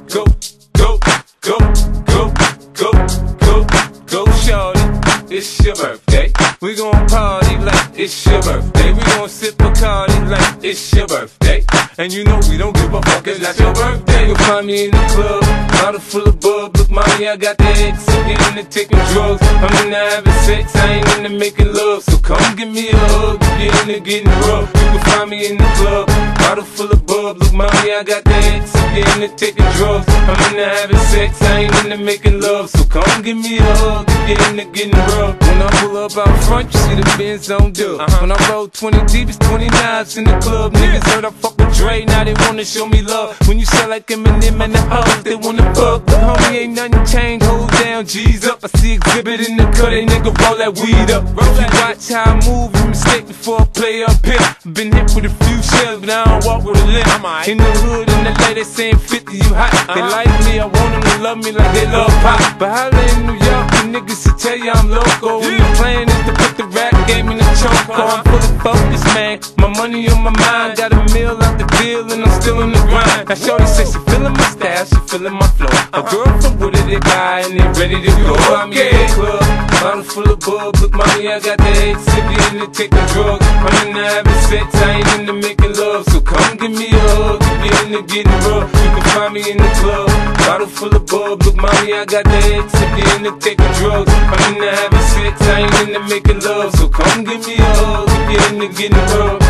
Go, go, go, go, go, go, go, shorty. It's your birthday. We gon' party like it's your birthday. We gon' sip Bacardi like it's your birthday. And you know we don't give a fuck, it's not your birthday. You'll find me in the club, bottle full of bub. Look, mommy, I got the X, I'm getting into taking drugs. I'm into having sex, I ain't into making love. So come give me a hug, you get into getting rough. You can find me in the club, bottle full of bub. Look, mommy, I got the X, I'm getting into taking drugs. I'm into having sex, I ain't into making love. So come give me a hug, you get into getting rough. When I pull up out front, you see the Benz on dub. When I roll 20 deep, it's 29s in the club. Niggas heard I fuck with Dre, now they wanna show me love. When you sell like Eminem and the hoes, they wanna fuck. But homie, ain't nothing changed, hold down, G's up. I see exhibit in the cut, they nigga roll that weed up. If you watch how I move, you mistake before I play up here. Been hit with a few shells, but I don't walk with a limp. In the hood, in the lady saying 50, you hot. They like me, I want them to love me like they love pop. But holla in New York, the niggas to tell you I'm loco. And the plan is to put the rap game in the choke. I'm fully focused, man. My money on my mind, got a meal out the deal, and I'm still in the grind. Now shorty says she feeling my style, she feeling my flow. A girl from Wooded, they buy and they ready to go. I'm in the club, bottle full of bub. Look, mommy, I got the X, if you into taking drugs. I'm into having sex, I ain't into making love. So come give me a hug, if you into getting rough. You can find me in the club, bottle full of bub. Look, mommy, I got the X, if you into taking drugs. I'm into having sex, I ain't into making love. So come give me a hug, if you into getting rough.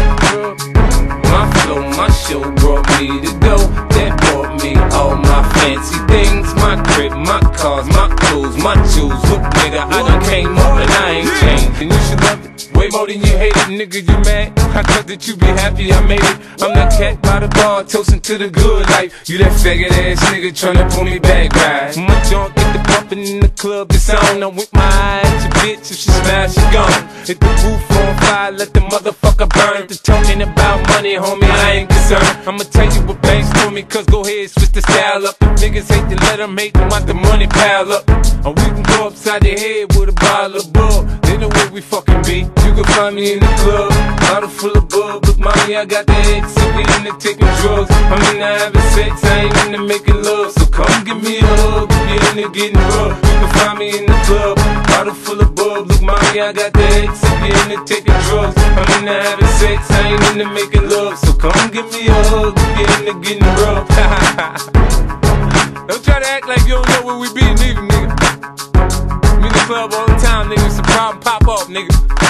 My flow, my show brought me to go. That brought me all my fancy things. My crib, my cars, my clothes, my shoes. Look, nigga, I done came up and I ain't changed. And you should love it way more than you hate it, nigga, you mad? I thought that you be happy I made it. I'm that cat by the bar, toasting to the good life. You that faggot ass nigga tryna pull me back, right? My junk get the bumpin' in the club, it's on. I'm with my eyes, your bitch, if she smash, she gone. Hit the roof on fire, let the motherfucker burn. The talking about money, homie, I ain't concerned. I'ma tell you what banks told me, cause go ahead, switch the style up. If niggas hate to let them hate them, want the money pile up. Or we can go upside the head with a bottle of bub. They know where we fucking be. You can find me in the club, bottle full of bub. Look, mommy, I got the X, if we into taking drugs. I'm into having sex, I ain't into making love. So come give me a hug, if you into getting rough. You can find me in the club, bottle full of bub. Look, mommy, I got the X, if you into taking drugs. I'm into having sex, I ain't into making love. So come give me a hug, if you into getting rough. Don't try to act like you don't know where we be, neither, nigga. I'm in the club all the time, nigga. It's a problem, pop up, nigga.